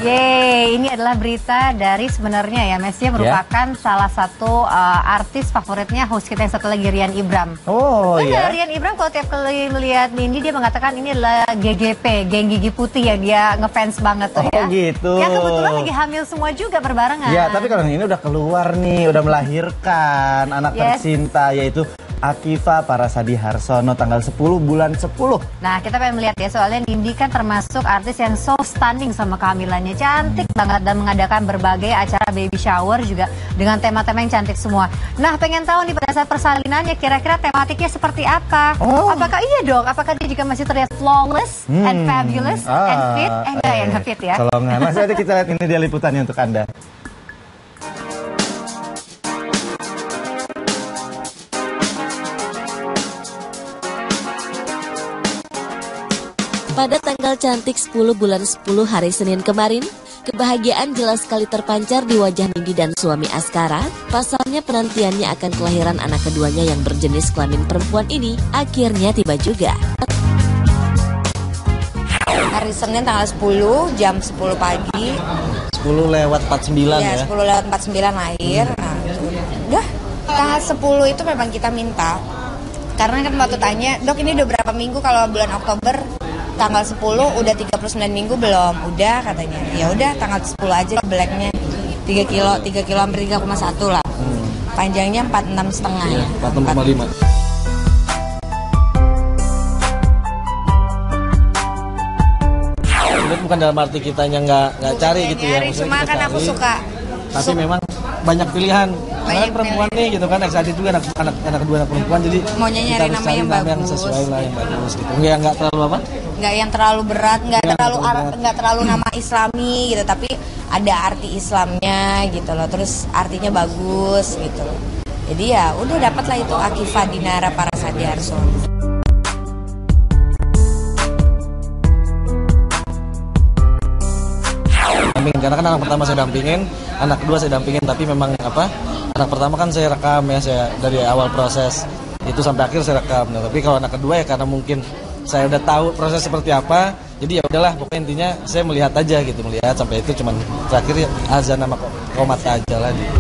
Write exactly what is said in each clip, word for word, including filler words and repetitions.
Yeay, ini adalah berita dari sebenarnya ya, Messi merupakan yeah. salah satu uh, artis favoritnya host kita yang satu lagi, Rian Ibram. Oh iya. Yeah. Rian Ibram kalau tiap kali melihat Nindi dia mengatakan ini adalah G G P, geng gigi putih ya, dia ngefans banget tuh oh, ya. Oh gitu. Ya kebetulan lagi hamil semua juga berbarengan. Ya tapi kalau ini udah keluar nih, udah melahirkan anak yes. tercinta yaitu Akiva Parasadi Harsono tanggal sepuluh bulan sepuluh. Nah kita pengen melihat ya, soalnya Nindi kan termasuk artis yang so stunning sama kehamilannya, cantik hmm. banget dan mengadakan berbagai acara baby shower juga dengan tema-tema yang cantik semua. Nah pengen tahu nih pada saat persalinannya kira-kira tematiknya seperti apa? Oh. Apakah iya dong? Apakah dia juga masih terlihat flawless hmm. and fabulous ah, and fit? Eh enggak eh, ya, enggak fit ya? Kalau enggak, masih ada kita lihat ini dia liputannya untuk Anda. Pada tanggal cantik sepuluh bulan sepuluh hari Senin kemarin, kebahagiaan jelas sekali terpancar di wajah Nindi dan suami Askara. Pasalnya penantiannya akan kelahiran anak keduanya yang berjenis kelamin perempuan ini akhirnya tiba juga. Hari Senin tanggal sepuluh jam sepuluh pagi. sepuluh lewat empat puluh sembilan ya. Ya, sepuluh lewat empat puluh sembilan lahir. Hmm. Nah, udah tanggal sepuluh itu memang kita minta. Karena kan waktu tanya, "Dok, ini udah berapa minggu kalau bulan Oktober?" Tanggal sepuluh udah tiga puluh sembilan minggu belum? Udah katanya. Ya udah tanggal sepuluh aja blacknya tiga kilo, tiga kilo hampir tiga koma satu lah. Hmm. Panjangnya empat puluh enam setengah ya. empat puluh enam koma lima. Itu bukan dalam arti kitanya nggak nggak cari gitu ya. Cuma kan aku suka. Tapi suka. Memang banyak pilihan. Banyak perempuan pilihan. Nih gitu kan, excited juga anak anak anak kedua anak perempuan, jadi maunya nyari nama yang bagus, yang sesuai lah, yang bagus gitu. Nggak nggak terlalu apa? Nggak yang terlalu berat, nggak terlalu nggak terlalu nama Islami gitu, tapi ada arti Islamnya gitu loh, terus artinya bagus gitu loh. Jadi ya udah dapat lah itu Akiva Dinara Parasadi Harsono. Karena kan anak pertama saya dampingin, anak kedua saya dampingin, tapi memang apa, anak pertama kan saya rekam ya, saya dari awal proses itu sampai akhir saya rekam. Nah, tapi kalau anak kedua ya karena mungkin saya udah tahu proses seperti apa, jadi ya udahlah pokoknya intinya saya melihat aja gitu, melihat sampai itu cuman terakhir ya, azan sama komat aja lah gitu.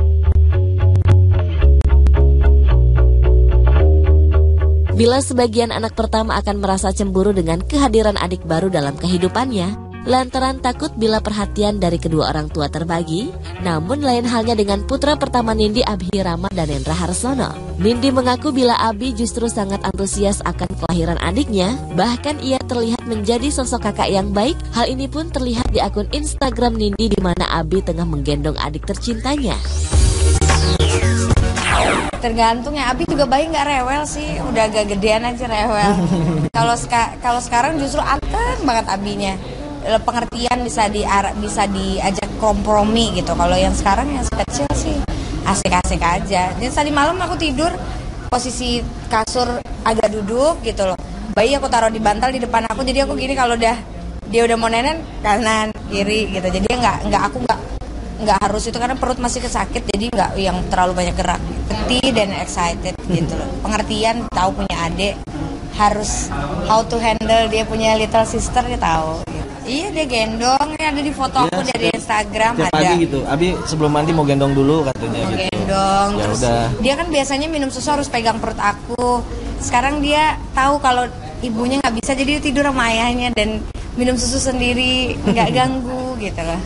Bila sebagian anak pertama akan merasa cemburu dengan kehadiran adik baru dalam kehidupannya, lantaran takut bila perhatian dari kedua orang tua terbagi, namun lain halnya dengan putra pertama Nindi, Abhirama Danendra Harsono. Nindi mengaku bila Abi justru sangat antusias akan kelahiran adiknya, bahkan ia terlihat menjadi sosok kakak yang baik. Hal ini pun terlihat di akun Instagram Nindi di mana Abi tengah menggendong adik tercintanya. Tergantung ya, Abi juga bayi nggak rewel sih, udah agak gedean aja rewel. Kalau ska, kalau sekarang justru anteng banget Abinya. Pengertian bisa di bisa diajak kompromi gitu. Kalau yang sekarang yang kecil sih asik-asik aja. Dan tadi malam aku tidur posisi kasur agak duduk gitu loh. Bayi aku taruh di bantal di depan aku, jadi aku gini kalau udah dia udah mau nenen kanan kiri gitu. Jadi nggak nggak aku nggak nggak harus itu karena perut masih kesakit, jadi nggak yang terlalu banyak gerak. Peti dan excited gitu loh. Pengertian, tahu punya adik harus how to handle dia punya little sister, dia tahu. Iya, dia gendong, ini ada di foto aku ya, dari Instagram tiap ada. Pagi gitu, Abi sebelum mandi mau gendong dulu katanya mau gitu. Gendong, ya terus udah. Dia kan biasanya minum susu harus pegang perut aku. Sekarang dia tahu kalau ibunya nggak bisa, jadi dia tidur sama ayahnya dan minum susu sendiri, nggak ganggu gitu loh.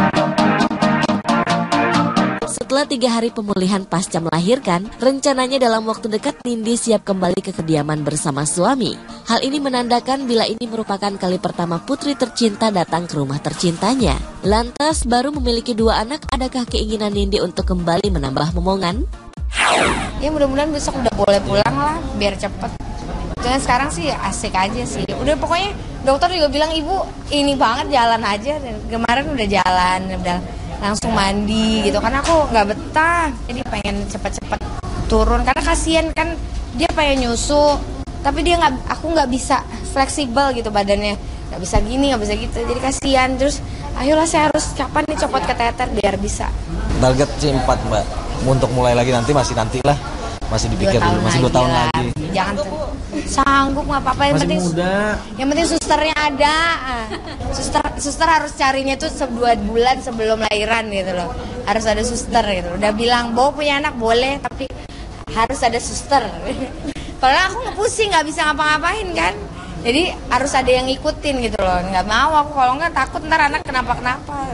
Setelah tiga hari pemulihan pasca melahirkan, rencananya dalam waktu dekat Nindi siap kembali ke kediaman bersama suami. Hal ini menandakan bila ini merupakan kali pertama putri tercinta datang ke rumah tercintanya. Lantas baru memiliki dua anak, adakah keinginan Nindi untuk kembali menambah momongan? Ya mudah-mudahan besok udah boleh pulang lah, biar cepet. Jangan sekarang sih asik aja sih. Udah pokoknya dokter juga bilang ibu ini banget jalan aja. Dan kemarin udah jalan, udah langsung mandi gitu, karena aku nggak betah, jadi pengen cepet-cepet turun karena kasihan kan dia pengen nyusu, tapi dia nggak, aku nggak bisa fleksibel gitu badannya, nggak bisa gini nggak bisa gitu, jadi kasihan. Terus ayolah saya harus kapan nih copot keteter biar bisa. Target sih empat mbak, untuk mulai lagi nanti masih nanti lah, masih dipikir dulu, masih dua tahun lagi. Jangan tuh. Sanggup nggak apa-apa, yang Masih penting muda. yang penting susternya ada. Ah. Suster suster harus carinya tuh dua bulan sebelum lahiran gitu loh. Harus ada suster gitu. Udah bilang mau punya anak boleh, tapi harus ada suster. Kalau aku nggak pusing, nggak bisa ngapa-ngapain kan. Jadi harus ada yang ngikutin gitu loh. Nggak mau aku, kalau nggak takut ntar anak kenapa-kenapa.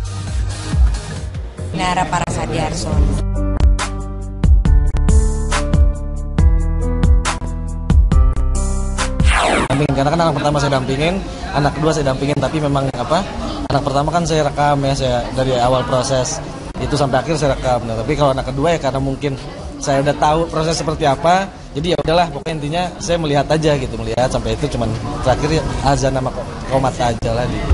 Nara Parasadi Arsono. Karena kan anak pertama saya dampingin, anak kedua saya dampingin, tapi memang apa, anak pertama kan saya rekam ya, saya dari awal proses itu sampai akhir saya rekam. Nah, tapi kalau anak kedua ya karena mungkin saya udah tahu proses seperti apa, jadi ya udahlah, pokoknya intinya saya melihat aja gitu, melihat sampai itu cuman terakhir ya azan sama komat aja lah di.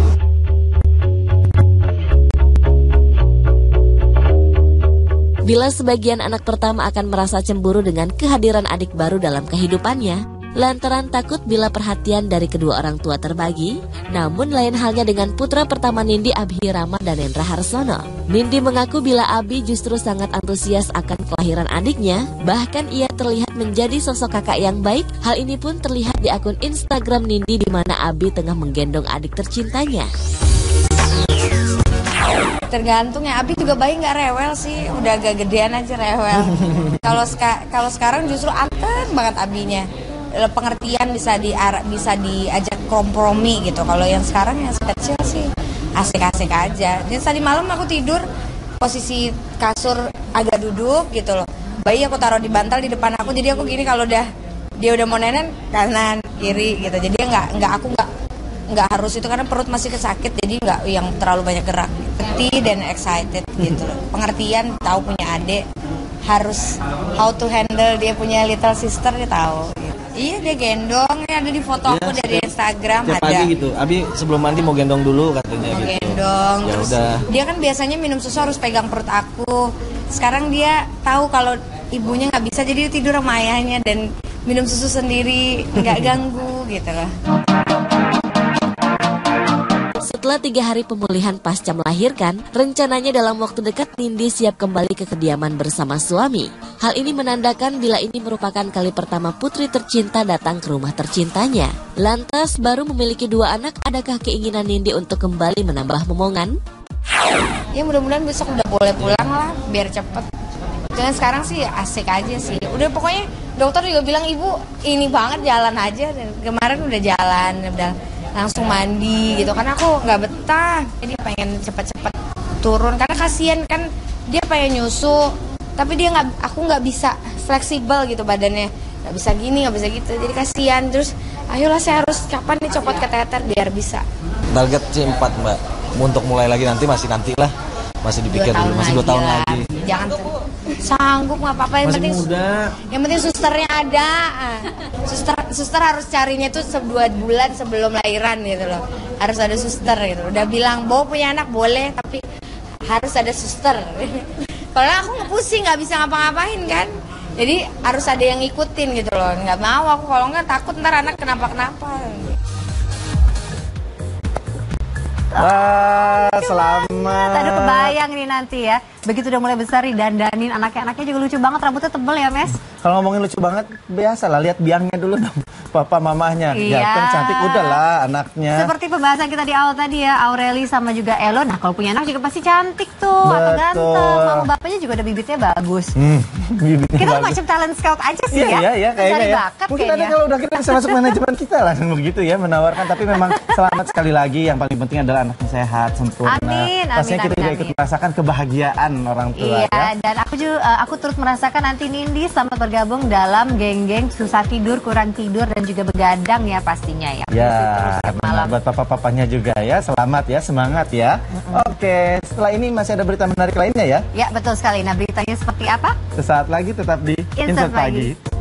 Bila sebagian anak pertama akan merasa cemburu dengan kehadiran adik baru dalam kehidupannya, lantaran takut bila perhatian dari kedua orang tua terbagi, namun lain halnya dengan putra pertama Nindi, Abhirama Danendra Harsono. Nindi mengaku bila Abi justru sangat antusias akan kelahiran adiknya, bahkan ia terlihat menjadi sosok kakak yang baik. Hal ini pun terlihat di akun Instagram Nindi di mana Abi tengah menggendong adik tercintanya. Tergantung ya, Abi juga bayi nggak rewel sih, udah agak gedean aja rewel. Kalau ska, kalau sekarang justru anteng banget abinya, pengertian bisa di bisa diajak kompromi gitu. Kalau yang sekarang yang kecil sih asik-asik aja. Jadi tadi malam aku tidur posisi kasur agak duduk gitu loh. Bayi aku taruh di bantal di depan aku, jadi aku gini kalau udah dia udah mau nenen kanan kiri gitu. Jadi nggak nggak aku nggak nggak harus itu karena perut masih kesakit, jadi nggak yang terlalu banyak gerak. Ngerti dan excited gitu loh. Pengertian, tahu punya adik, harus how to handle dia punya little sister, dia tahu. Gitu. Iya, dia gendong, ya ada di foto aku ya, dari Instagram tiap ada. Pagi gitu. Abi sebelum mandi mau gendong dulu katanya mau gitu. Gendong. Ya terus udah. Dia kan biasanya minum susu harus pegang perut aku. Sekarang dia tahu kalau ibunya nggak bisa, jadi dia tidur sama ayahnya dan minum susu sendiri, nggak ganggu gitu loh. Setelah tiga hari pemulihan pasca melahirkan, rencananya dalam waktu dekat Nindi siap kembali ke kediaman bersama suami. Hal ini menandakan bila ini merupakan kali pertama putri tercinta datang ke rumah tercintanya. Lantas, baru memiliki dua anak, adakah keinginan Nindi untuk kembali menambah momongan? Ya mudah-mudahan besok udah boleh pulang lah, biar cepet. Jangan sekarang sih asik aja sih. Udah pokoknya dokter juga bilang ibu ini banget jalan aja. Dan kemarin udah jalan, udah langsung mandi gitu, karena aku nggak betah, jadi pengen cepet-cepet turun karena kasihan kan dia pengen nyusu, tapi dia nggak, aku nggak bisa fleksibel gitu badannya, nggak bisa gini nggak bisa gitu, jadi kasihan. Terus ayolah saya harus kapan nih copot kateter biar bisa. Target sih empat mbak, untuk mulai lagi nanti masih nanti lah, masih dipikir dulu, masih dua tahun lagi. Jangan sanggup nggak apa-apa, yang masih penting muda. Yang penting susternya ada. Suster suster harus carinya tuh dua bulan sebelum lahiran gitu loh. Harus ada suster gitu. Udah bilang mau punya anak boleh, tapi harus ada suster. Kalau aku nggak pusing, nggak bisa ngapa-ngapain kan. Jadi harus ada yang ngikutin gitu loh. Nggak mau aku, kalau nggak takut ntar anak kenapa-kenapa. Wah, selamat. Aduh, kebayang nih nanti ya. Begitu udah mulai besar nih, dandanin anaknya-anaknya juga lucu banget, rambutnya tebel ya, Mes? Kalau ngomongin lucu banget, biasa lah, lihat biangnya dulu dong, papa mamahnya. Iya. Ganteng, cantik, udahlah anaknya. Seperti pembahasan kita di awal tadi ya, Aureli sama juga Elo. Nah, kalau punya anak juga pasti cantik tuh, atau ganteng. Mama bapaknya juga ada bibitnya bagus. Hmm, bibitnya kita bagus. macam talent scout aja sih iya, ya. Iya, iya, kayaknya Mencari ya. bakat Mungkin kayaknya. ada kalau udah kita bisa masuk manajemen kita lah, begitu ya, menawarkan. Tapi memang selamat sekali lagi, yang paling penting adalah anaknya sehat, sempurna. Amin, amin, pastinya kita amin, juga amin. ikut merasakan kebahagiaan orang tua. Iya, ya. dan aku juga aku turut merasakan nanti Nindi selamat bergabung dalam geng-geng susah tidur, kurang tidur dan juga begadang ya pastinya ya. Ya, Terus malam. buat papa-papanya juga ya, selamat ya, semangat ya. Mm-hmm. Oke, setelah ini masih ada berita menarik lainnya ya? Ya, betul sekali. Nah, beritanya seperti apa? Sesaat lagi tetap di Insert Insert Pagi. Pagi.